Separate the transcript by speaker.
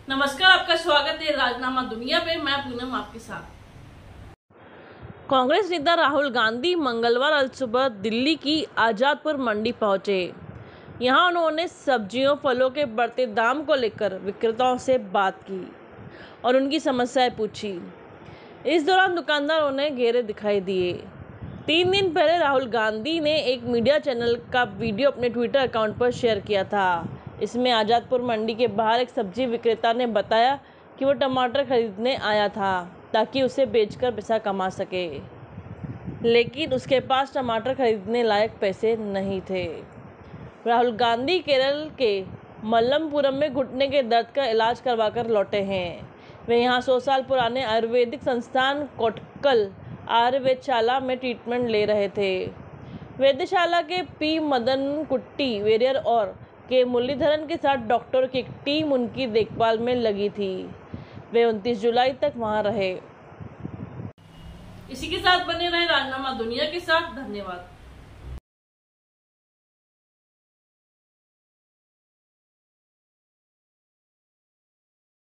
Speaker 1: नमस्कार, आपका स्वागत है राजनामा दुनिया पे। मैं पूनम आपके साथ।
Speaker 2: कांग्रेस नेता राहुल गांधी मंगलवार अल सुबह दिल्ली की आजादपुर मंडी पहुंचे। यहां उन्होंने सब्जियों फलों के बढ़ते दाम को लेकर विक्रेताओं से बात की और उनकी समस्याएं पूछी। इस दौरान दुकानदार उन्हें घेरे दिखाई दिए। 3 दिन पहले राहुल गांधी ने एक मीडिया चैनल का वीडियो अपने ट्विटर अकाउंट पर शेयर किया था। इसमें आजादपुर मंडी के बाहर एक सब्जी विक्रेता ने बताया कि वो टमाटर खरीदने आया था ताकि उसे बेचकर पैसा कमा सके, लेकिन उसके पास टमाटर खरीदने लायक पैसे नहीं थे। राहुल गांधी केरल के मल्लमपुरम में घुटने के दर्द का इलाज करवाकर लौटे हैं। वे यहाँ 100 साल पुराने आयुर्वेदिक संस्थान कोटक्कल आयुर्वेदशाला में ट्रीटमेंट ले रहे थे। वेधशाला के पी मदनकुट्टी वेरियर और के मुरलीधरन के साथ डॉक्टरों की एक टीम उनकी देखभाल में लगी थी। वे 29 जुलाई तक वहां रहे।
Speaker 1: इसी के साथ बने रहे राजनामा दुनिया के साथ। धन्यवाद।